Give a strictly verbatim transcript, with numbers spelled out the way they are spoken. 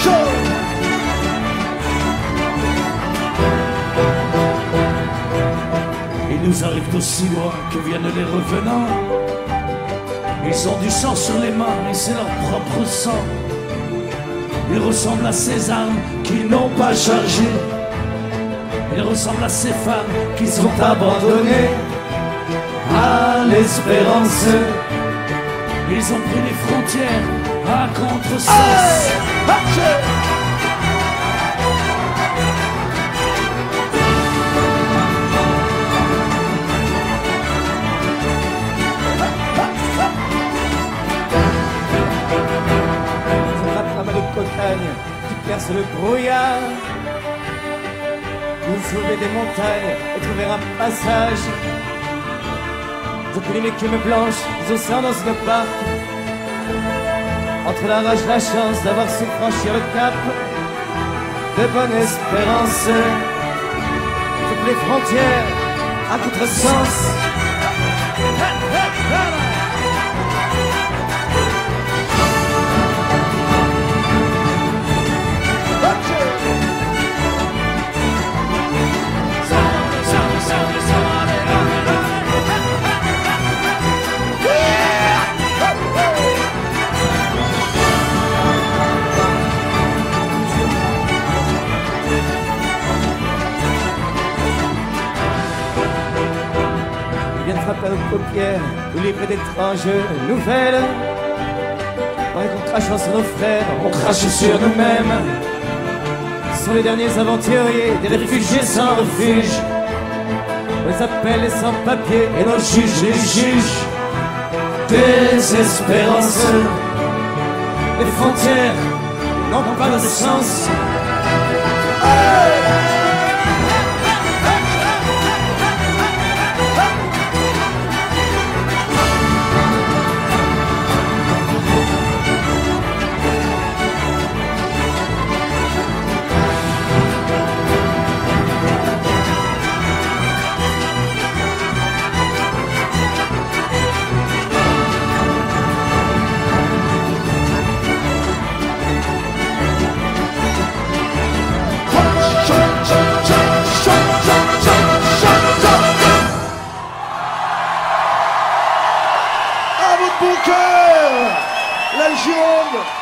Ils nous arrivent d'aussi loin que viennent les revenants. Ils ont du sang sur les mains et c'est leur propre sang. Ils ressemblent à ces armes qu'ils n'ont pas chargées. Ils ressemblent à ces femmes qui sont abandonnées à l'espérance. Ils ont pris les frontières à contresens. Qui perce le brouillard, nous soulever des montagnes et trouver un passage. Depuis l'écume blanche, les océans dans ce parc, entre la rage, la chance d'avoir su franchir le cap de bonne espérance. Toutes les frontières à contresens. Frappe à nos paupières, nous livrer d'étranges nouvelles. Pendant qu'on crache sur nos frères, on crache sur nous-mêmes. Ce sont les derniers aventuriers, des réfugiés sans refuge. On les appelle les sans-papiers et nos juges les juges. Désespérance, les frontières n'ont pas de sens. À votre bon cœur, la Gironde.